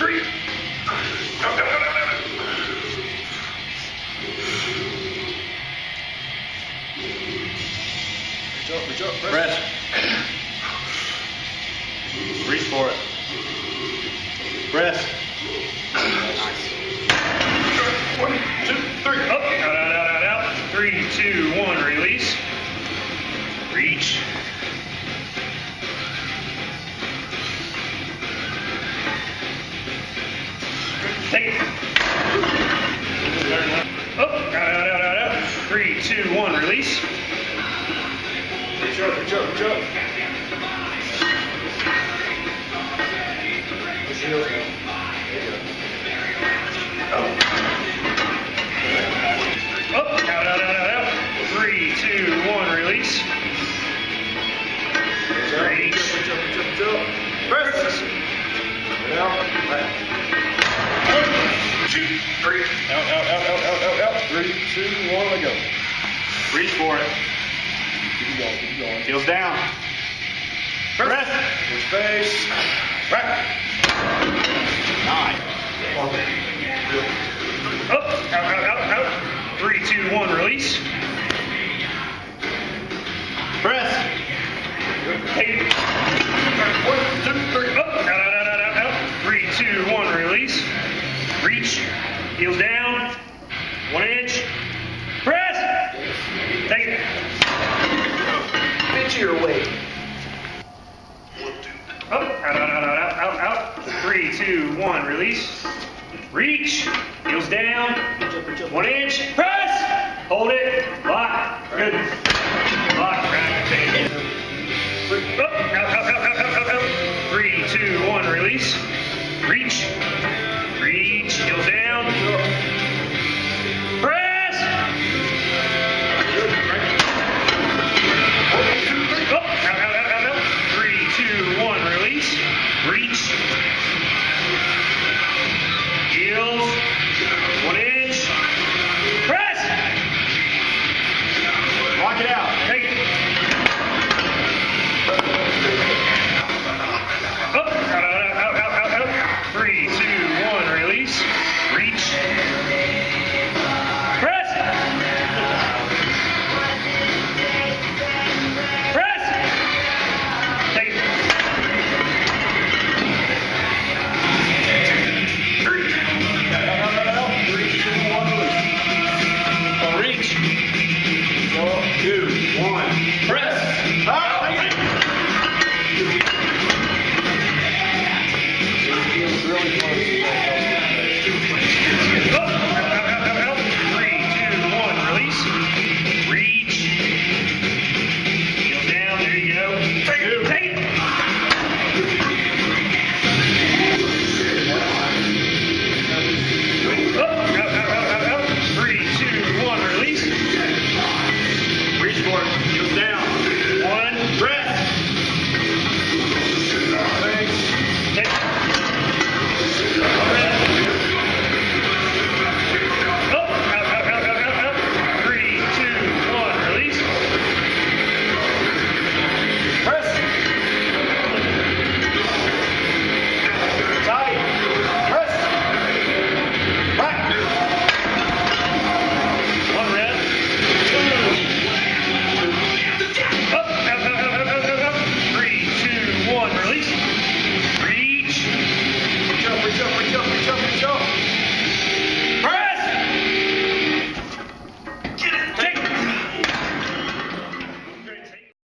3. Up, up, up, up, up. Reach up, Press. Reach for it. Press. Nice. 1, 2, 3. Up. Out, out, out, out, out. 3, 2, 1. Release. Reach. Take it. Up. Out, out, out, out, out. 3, 2, 1. Release. reach up, reach up, reach up. Push your heels down. There you go. Up, out, out, out, out, out. 3, 2, 1, release. Reach up, reach up, reach up, reach up, reach up. Press. Right out, right. 1, 2, 3. Out, out, out, out, out, out, out. 3, 2, 1, let go. Reach for it. Keep it going, keep it going. Heels down. Press. Push face. Right. 9. Up, out, out, out, out. 3, 2, 1, release. Press. Take it. 1, 2, 3. Up, out, out, out, out, out, out. 3, 2, 1, release. Reach. Heels down. 1 inch. Press. Take it. Pitch your weight. Up, out, out, out, out, out, out. 3, 2, 1, release. Reach. Heels down. 1 inch. Press. Hold it. Lock. Good. Lock. Right. Take it. Up, out, out, out, out, out, out, out. 3, 2, 1, release. Reach. Reach. Heels down. Press. Up, out, out, out, out, out. 3, 2, 1, release. Reach. Heels. 1 inch. Press. Lock it out. Take it. Up, out, out, out, out, out, out. 3, 2, 1, release. Reach. Press. Press. Take it. 3. Out, out, out, out. 3, 2, 1, release. Reach. Go up. 2, 1. Press. Feels really close.